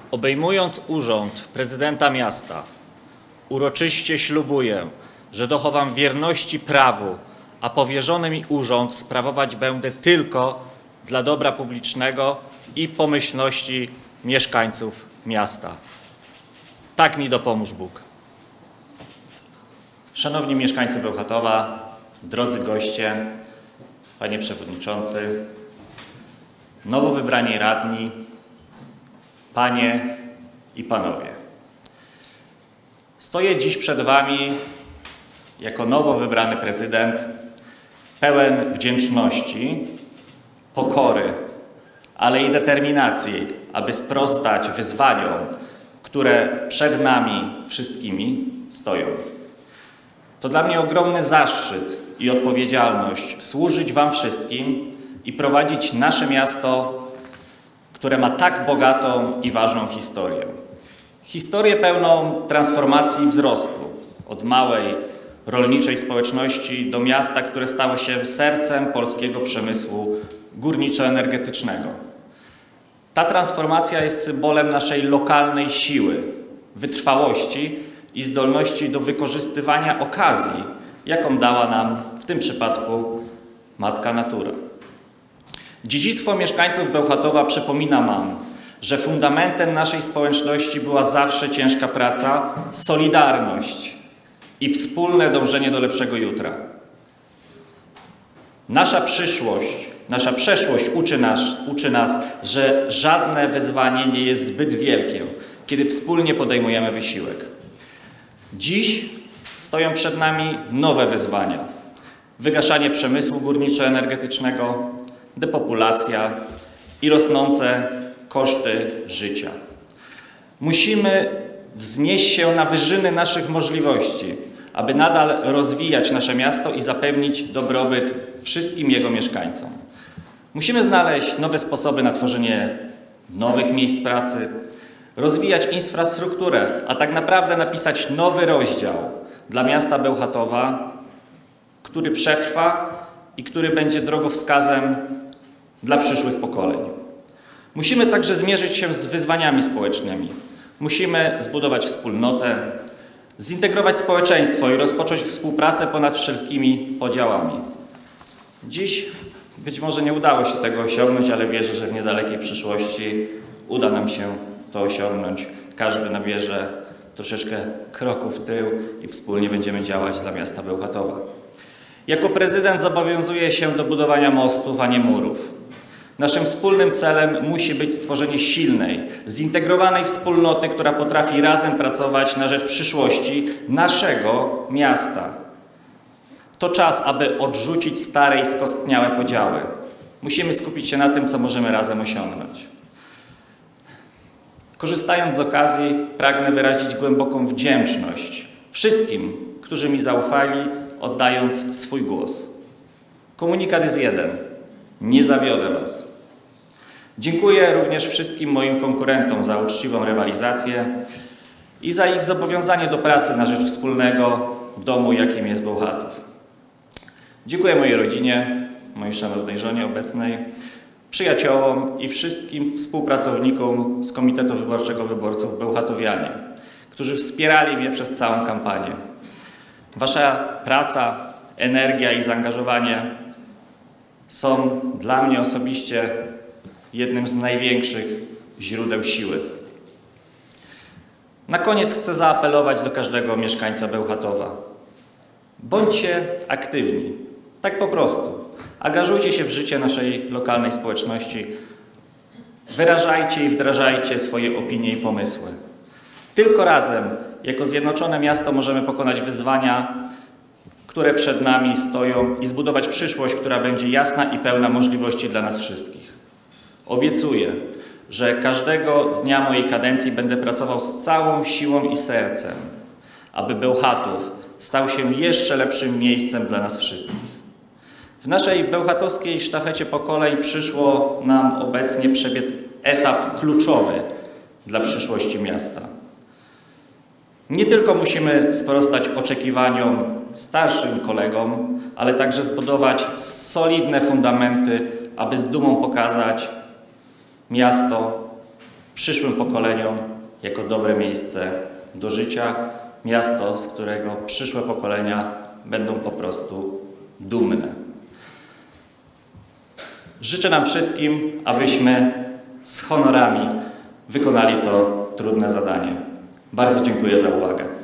Obejmując urząd prezydenta miasta, uroczyście ślubuję, że dochowam wierności prawu, a powierzony mi urząd sprawować będę tylko dla dobra publicznego i pomyślności mieszkańców miasta. Tak mi dopomóż Bóg. Szanowni mieszkańcy Bełchatowa, drodzy goście, panie przewodniczący, nowo wybrani radni, panie i panowie. Stoję dziś przed wami jako nowo wybrany prezydent, pełen wdzięczności, pokory, ale i determinacji, aby sprostać wyzwaniom, które przed nami wszystkimi stoją. To dla mnie ogromny zaszczyt i odpowiedzialność służyć wam wszystkim i prowadzić nasze miasto, które ma tak bogatą i ważną historię. Historię pełną transformacji i wzrostu, od małej, rolniczej społeczności do miasta, które stało się sercem polskiego przemysłu górniczo-energetycznego. Ta transformacja jest symbolem naszej lokalnej siły, wytrwałości i zdolności do wykorzystywania okazji, jaką dała nam w tym przypadku Matka Natura. Dziedzictwo mieszkańców Bełchatowa przypomina nam, że fundamentem naszej społeczności była zawsze ciężka praca, solidarność i wspólne dążenie do lepszego jutra. Nasza przeszłość uczy nas, że żadne wyzwanie nie jest zbyt wielkie, kiedy wspólnie podejmujemy wysiłek. Dziś stoją przed nami nowe wyzwania. Wygaszanie przemysłu górniczo-energetycznego, depopulacja i rosnące koszty życia. Musimy wznieść się na wyżyny naszych możliwości, aby nadal rozwijać nasze miasto i zapewnić dobrobyt wszystkim jego mieszkańcom. Musimy znaleźć nowe sposoby na tworzenie nowych miejsc pracy, rozwijać infrastrukturę, a tak naprawdę napisać nowy rozdział dla miasta Bełchatowa, który przetrwa i który będzie drogowskazem dla przyszłych pokoleń. Musimy także zmierzyć się z wyzwaniami społecznymi. Musimy zbudować wspólnotę, zintegrować społeczeństwo i rozpocząć współpracę ponad wszelkimi podziałami. Dziś być może nie udało się tego osiągnąć, ale wierzę, że w niedalekiej przyszłości uda nam się to osiągnąć. Każdy nabierze troszeczkę kroku w tył i wspólnie będziemy działać dla miasta Bełchatowa. Jako prezydent zobowiązuję się do budowania mostów, a nie murów. Naszym wspólnym celem musi być stworzenie silnej, zintegrowanej wspólnoty, która potrafi razem pracować na rzecz przyszłości naszego miasta. To czas, aby odrzucić stare i skostniałe podziały. Musimy skupić się na tym, co możemy razem osiągnąć. Korzystając z okazji, pragnę wyrazić głęboką wdzięczność wszystkim, którzy mi zaufali, oddając swój głos. Komunikat jest jeden. Nie zawiodę was. Dziękuję również wszystkim moim konkurentom za uczciwą rywalizację i za ich zobowiązanie do pracy na rzecz wspólnego domu, jakim jest Bełchatów. Dziękuję mojej rodzinie, mojej szanownej żonie obecnej, przyjaciołom i wszystkim współpracownikom z Komitetu Wyborczego Wyborców Bełchatowianie, którzy wspierali mnie przez całą kampanię. Wasza praca, energia i zaangażowanie są dla mnie osobiście jednym z największych źródeł siły. Na koniec chcę zaapelować do każdego mieszkańca Bełchatowa. Bądźcie aktywni, tak po prostu. Angażujcie się w życie naszej lokalnej społeczności. Wyrażajcie i wdrażajcie swoje opinie i pomysły. Tylko razem, jako zjednoczone miasto, możemy pokonać wyzwania, które przed nami stoją i zbudować przyszłość, która będzie jasna i pełna możliwości dla nas wszystkich. Obiecuję, że każdego dnia mojej kadencji będę pracował z całą siłą i sercem, aby Bełchatów stał się jeszcze lepszym miejscem dla nas wszystkich. W naszej bełchatowskiej sztafecie pokoleń przyszło nam obecnie przebiec etap kluczowy dla przyszłości miasta. Nie tylko musimy sprostać oczekiwaniom starszym kolegom, ale także zbudować solidne fundamenty, aby z dumą pokazać miasto przyszłym pokoleniom jako dobre miejsce do życia, miasto, z którego przyszłe pokolenia będą po prostu dumne. Życzę nam wszystkim, abyśmy z honorami wykonali to trudne zadanie. Bardzo dziękuję za uwagę.